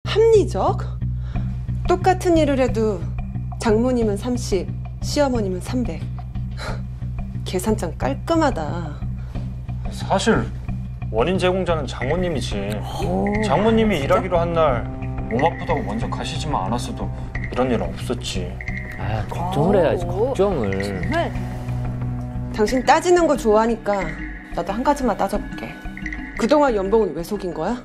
합리적? 똑같은 일을 해도 장모님은 30, 시어머님은 300. 계산장 깔끔하다. 사실 원인 제공자는 장모님이지. 장모님이 일하기로 한 날 몸 아프다고 먼저 가시지만 않았어도 이런 일은 없었지. 아, 걱정을 해야지, 걱정을. 정말. 당신 따지는 거 좋아하니까 나도 한 가지만 따져볼게. 그동안 연봉은 왜 속인 거야?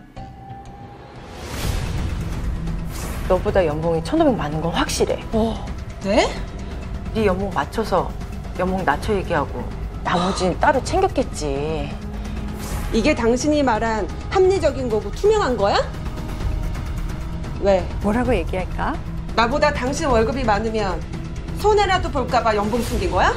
너보다 연봉이 1,500 많은 건 확실해. 네? 네 연봉 맞춰서 연봉 낮춰 얘기하고 나머지는 따로 챙겼겠지. 이게 당신이 말한 합리적인 거고 투명한 거야? 왜? 뭐라고 얘기할까? 나보다 당신 월급이 많으면 손해라도 볼까봐 연봉 숨긴 거야?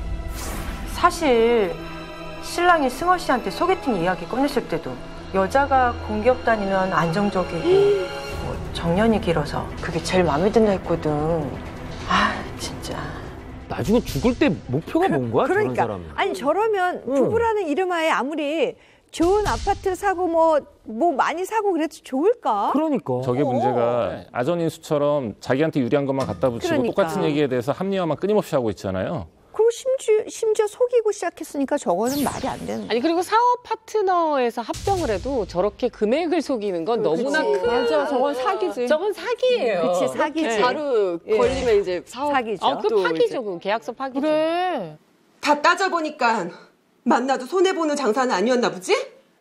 사실 신랑이 승월 씨한테 소개팅 이야기 꺼냈을 때도 여자가 공기업 다니면 안정적이고 뭐 정년이 길어서 그게 제일 마음에 든다 했거든. 아 진짜. 나중에 죽을 때 목표가 뭔 거야, 그러니까. 저런 사람은? 아니 저러면 부부라는 이름하에 아무리 좋은 아파트 사고 뭐 많이 사고 그래도 좋을까? 그러니까. 저게 문제가 아전인수처럼 자기한테 유리한 것만 갖다 붙이고 그러니까. 똑같은 얘기에 대해서 합리화만 끊임없이 하고 있잖아요. 그리고 심지어 속이고 시작했으니까 저거는 말이 안 되는 거야. 아니 그리고 사업 파트너에서 합병을 해도 저렇게 금액을 속이는 건 너무나 큰. 맞아, 저건 사기지. 저건 사기예요. 그치, 사기지. 바로 걸리면 이제 사업. 사기죠. 그 파기죠. 그 계약서 파기죠. 그래. 다 따져보니까 만나도 손해보는 장사는 아니었나 보지?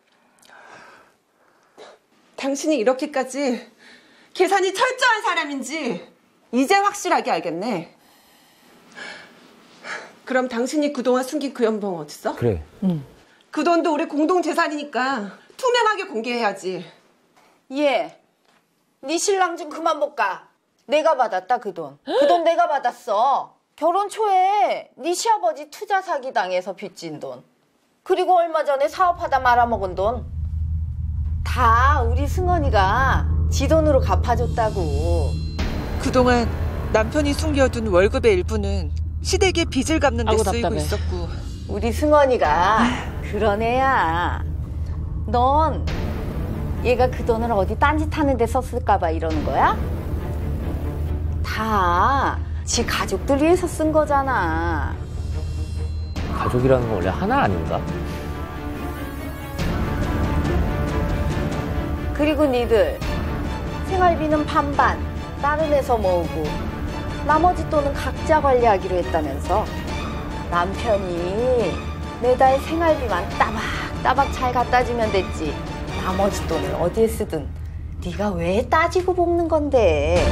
당신이 이렇게까지 계산이 철저한 사람인지 이제 확실하게 알겠네. 그럼 당신이 그동안 숨긴 그 연봉 어딨어? 그래. 그 돈도 우리 공동재산이니까 투명하게 공개해야지. 얘, 네 신랑 좀 그만 못 가. 내가 받았다 그 돈. 그 돈 내가 받았어. 결혼 초에 네 시아버지 투자 사기 당해서 빚진 돈. 그리고 얼마 전에 사업하다 말아먹은 돈. 다 우리 승원이가 지 돈으로 갚아줬다고. 그동안 남편이 숨겨둔 월급의 일부는 시댁의 빚을 갚는 데 아이고, 쓰이고 답답해. 있었고. 우리 승원이가 그런 애야. 넌 얘가 그 돈을 어디 딴짓하는 데 썼을까 봐 이러는 거야? 다 지 가족들 위해서 쓴 거잖아. 가족이라는 건 원래 하나 아닌가? 그리고 니들 생활비는 반반 다른 애서 모으고 나머지 돈은 각자 관리하기로 했다면서. 남편이 매달 생활비만 따박따박 잘 갖다 주면 됐지. 나머지 돈을 어디에 쓰든 네가 왜 따지고 볶는 건데.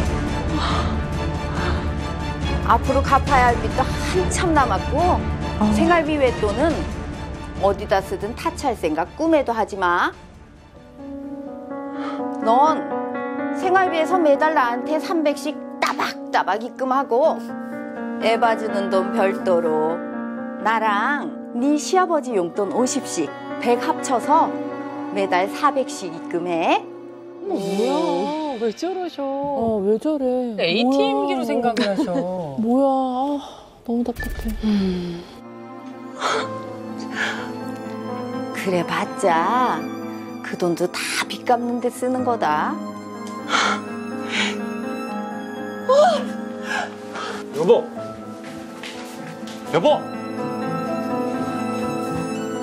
앞으로 갚아야 할 빚도 한참 남았고 생활비 외 돈은 어디다 쓰든 타치할 생각 꿈에도 하지 마. 넌 생활비에서 매달 나한테 300씩 따박따박 입금하고 애 봐주는 돈 별도로 나랑 네 시아버지 용돈 50씩 100 합쳐서 매달 400씩 입금해. 뭐야? 왜 저러셔? 왜 저래? ATM기로 생각을 하셔. 뭐야? 아, 너무 답답해. 그래 봤자 그 돈도 다 빚 갚는 데 쓰는 거다. 여보! 여보!